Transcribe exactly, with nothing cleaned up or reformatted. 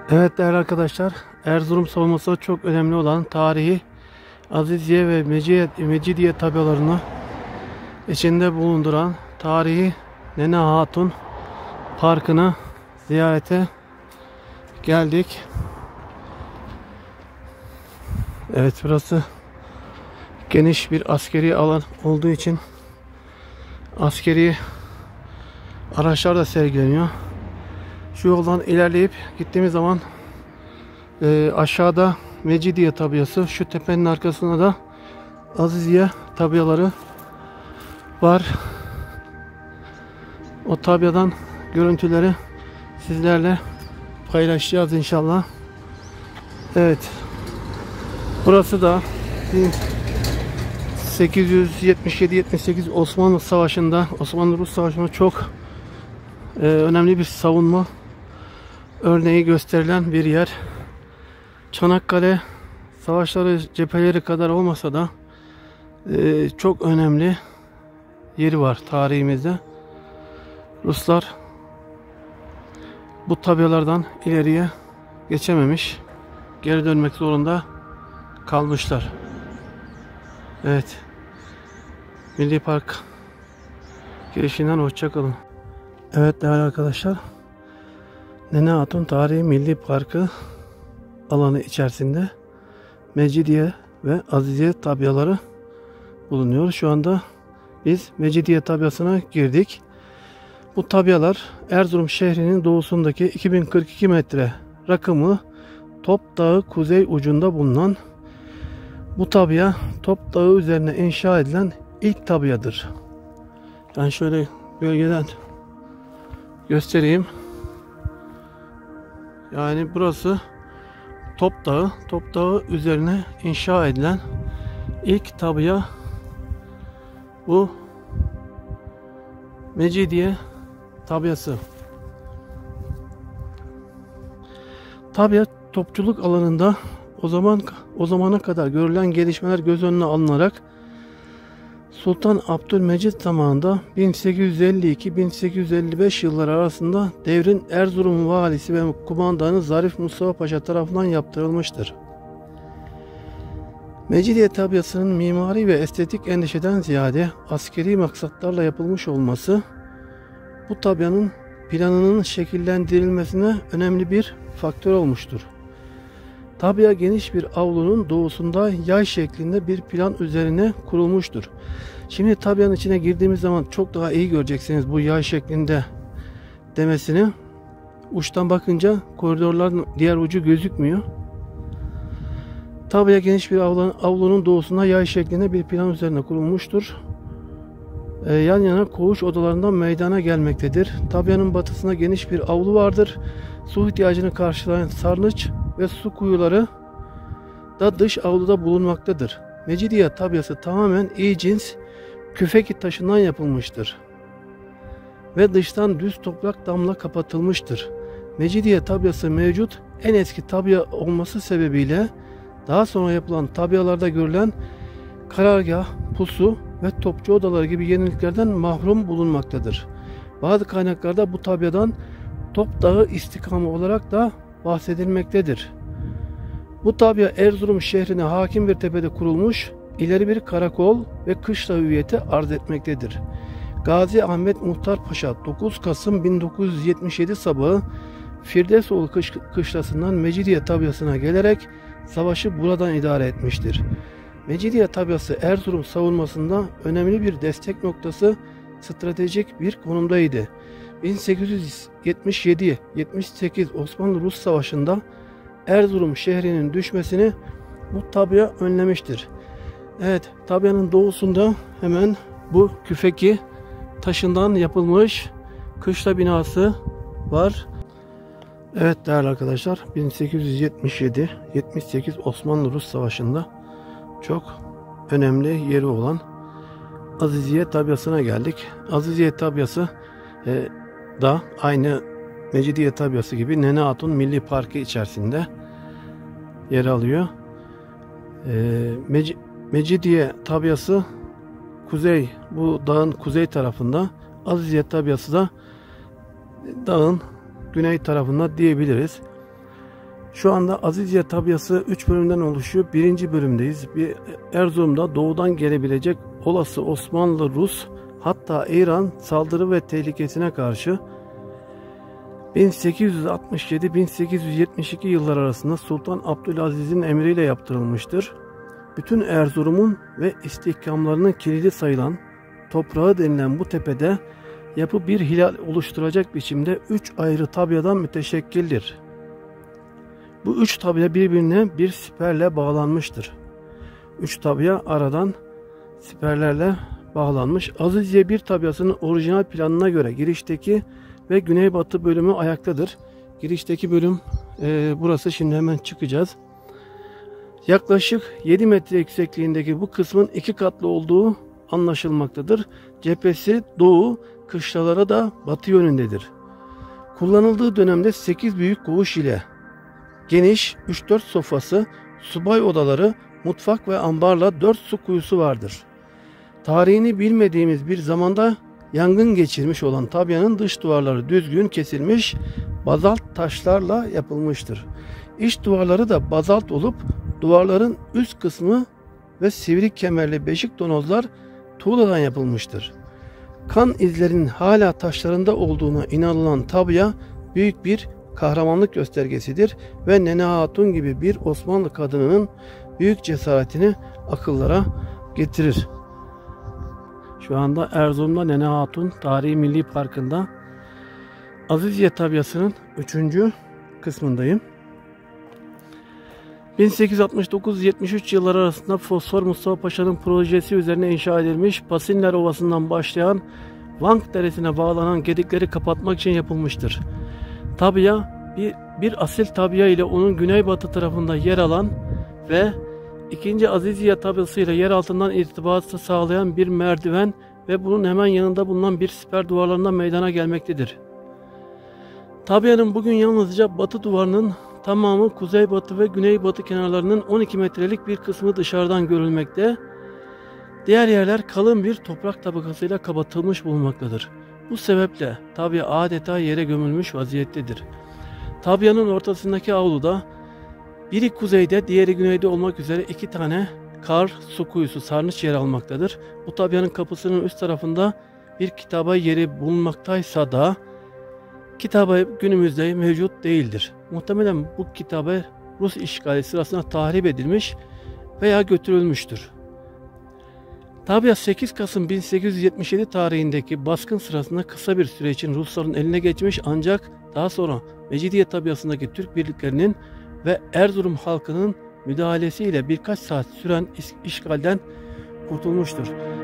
Evet değerli arkadaşlar, Erzurum savunması çok önemli olan tarihi Aziziye ve Mecidiye, Mecidiye tabyalarını içinde bulunduran tarihi Nene Hatun Parkı'nı ziyarete geldik. Evet, burası geniş bir askeri alan olduğu için askeri araçlar da sergileniyor. Şu yoldan ilerleyip gittiğimiz zaman e, aşağıda Mecidiye tabyası, şu tepenin arkasında da Aziziye tabyaları var. O tabyadan görüntüleri sizlerle paylaşacağız inşallah. Evet. Burası da bin sekiz yüz yetmiş yedi yetmiş sekiz Osmanlı Savaşı'nda, Osmanlı-Rus Savaşı'nda çok e, önemli bir savunma örneği gösterilen bir yer. Çanakkale savaşları cepheleri kadar olmasa da e, çok önemli yeri var tarihimizde. Ruslar bu tabyalardan ileriye geçememiş, geri dönmek zorunda kalmışlar. Evet, Milli Park girişinden hoşça kalın. Evet değerli arkadaşlar, Nene Hatun Tarihi Milli Parkı alanı içerisinde Mecidiye ve Aziziye tabyaları bulunuyor. Şu anda biz Mecidiye tabyasına girdik. Bu tabyalar Erzurum şehrinin doğusundaki iki bin kırk iki metre rakımlı Top Dağı kuzey ucunda bulunan bu tabya Top Dağı üzerine inşa edilen ilk tabyadır. Ben şöyle bölgeden göstereyim. Yani burası Top Dağı, Top Dağı üzerine inşa edilen ilk tabya bu Mecidiye tabyası. Tabya topçuluk alanında o zaman o zamana kadar görülen gelişmeler göz önüne alınarak Sultan Abdülmecit zamanında bin sekiz yüz elli iki bin sekiz yüz elli beş yılları arasında devrin Erzurum valisi ve kumandanı Zarif Mustafa Paşa tarafından yaptırılmıştır. Mecidiye tabyasının mimari ve estetik endişeden ziyade askeri maksatlarla yapılmış olması bu tabyanın planının şekillendirilmesine önemli bir faktör olmuştur. Tabya geniş bir avlunun doğusunda yay şeklinde bir plan üzerine kurulmuştur. Şimdi tabyanın içine girdiğimiz zaman çok daha iyi göreceksiniz bu yay şeklinde demesini. Uçtan bakınca koridorların diğer ucu gözükmüyor. Tabya geniş bir avlunun doğusunda yay şeklinde bir plan üzerine kurulmuştur. Ee, yan yana koğuş odalarından meydana gelmektedir. Tabyanın batısında geniş bir avlu vardır. Su ihtiyacını karşılayan sarnıç ve su kuyuları da dış avluda bulunmaktadır. Mecidiye tabyası tamamen iyi cins küfeki taşından yapılmıştır ve dıştan düz toprak damla kapatılmıştır. Mecidiye tabyası mevcut en eski tabya olması sebebiyle daha sonra yapılan tabyalarda görülen karargah, pusu ve topçu odaları gibi yeniliklerden mahrum bulunmaktadır. Bazı kaynaklarda bu tabyadan Top Dağı istikamı olarak da bahsedilmektedir. Bu tabya Erzurum şehrine hakim bir tepede kurulmuş, ileri bir karakol ve kışla hüviyeti arz etmektedir. Gazi Ahmet Muhtar Paşa dokuz Kasım bin dokuz yüz yetmiş yedi sabahı Firdevsoğlu kış, kışlasından Mecidiye tabyasına gelerek savaşı buradan idare etmiştir. Mecidiye tabyası Erzurum savunmasında önemli bir destek noktası, stratejik bir konumdaydı. bin sekiz yüz yetmiş yedi yetmiş sekiz Osmanlı-Rus Savaşı'nda Erzurum şehrinin düşmesini bu tabya önlemiştir. Evet, tabyanın doğusunda hemen bu küfeki taşından yapılmış kışla binası var. Evet değerli arkadaşlar, bin sekiz yüz yetmiş yedi yetmiş sekiz Osmanlı-Rus Savaşı'nda çok önemli yeri olan Aziziye tabyasına geldik. Aziziye tabyası e, da aynı Mecidiye tabyası gibi Nene Hatun Milli Parkı içerisinde yer alıyor. E, Mec Mecidiye tabyası kuzey, bu dağın kuzey tarafında, Aziziye tabyası da dağın güney tarafında diyebiliriz. Şu anda Aziziye tabyası üç bölümden oluşuyor. Birinci bölümdeyiz. Bir Erzurum'da doğudan gelebilecek olası Osmanlı, Rus, hatta İran saldırı ve tehlikesine karşı bin sekiz yüz altmış yedi bin sekiz yüz yetmiş iki yıllar arasında Sultan Abdülaziz'in emriyle yaptırılmıştır. Bütün Erzurum'un ve istihkamlarının kilidi sayılan toprağı denilen bu tepede yapı bir hilal oluşturacak biçimde üç ayrı tabyadan müteşekkildir. Bu üç tabya birbirine bir siperle bağlanmıştır. Üç tabya aradan siperlerle bağlanmış. Aziziye bir tabyasının orijinal planına göre girişteki ve güneybatı bölümü ayaktadır. Girişteki bölüm e, burası, şimdi hemen çıkacağız. Yaklaşık yedi metre yüksekliğindeki bu kısmın iki katlı olduğu anlaşılmaktadır. Cephesi doğu, kışlalara da batı yönündedir. Kullanıldığı dönemde sekiz büyük koğuş ile geniş üç dört sofası, subay odaları, mutfak ve ambarla dört su kuyusu vardır. Tarihini bilmediğimiz bir zamanda yangın geçirmiş olan tabyanın dış duvarları düzgün kesilmiş bazalt taşlarla yapılmıştır. İç duvarları da bazalt olup duvarların üst kısmı ve sivri kemerli beşik donozlar tuğladan yapılmıştır. Kan izlerinin hala taşlarında olduğuna inanılan tabya büyük bir kahramanlık göstergesidir ve Nene Hatun gibi bir Osmanlı kadınının büyük cesaretini akıllara getirir. Şu anda Erzurum'da Nene Hatun Tarihi Milli Parkı'nda Aziziye tabyasının üçüncü kısmındayım. bin sekiz yüz altmış dokuz yetmiş üç yılları arasında Fosfor Mustafa Paşa'nın projesi üzerine inşa edilmiş, Pasinler Ovası'ndan başlayan Vank Deresi'ne bağlanan gedikleri kapatmak için yapılmıştır. Tabya bir, bir asil tabya ile onun güneybatı tarafında yer alan ve ikinci Aziziye tabyası ile yer altından irtibatı sağlayan bir merdiven ve bunun hemen yanında bulunan bir siper duvarlarından meydana gelmektedir. Tabyanın bugün yalnızca batı duvarının tamamı, kuzeybatı ve güneybatı kenarlarının on iki metrelik bir kısmı dışarıdan görülmekte. Diğer yerler kalın bir toprak tabakasıyla kapatılmış bulunmaktadır. Bu sebeple tabya adeta yere gömülmüş vaziyettedir. Tabyanın ortasındaki avluda biri kuzeyde, diğeri güneyde olmak üzere iki tane kar su kuyusu, sarnıç yer almaktadır. Bu tabyanın kapısının üst tarafında bir kitaba yeri bulunmaktaysa da kitaba günümüzde mevcut değildir. Muhtemelen bu kitabe Rus işgali sırasında tahrip edilmiş veya götürülmüştür. Tabya sekiz Kasım bin sekiz yüz yetmiş yedi tarihindeki baskın sırasında kısa bir süre için Rusların eline geçmiş, ancak daha sonra Mecidiye tabyasındaki Türk birliklerinin ve Erzurum halkının müdahalesiyle birkaç saat süren işgalden kurtulmuştur.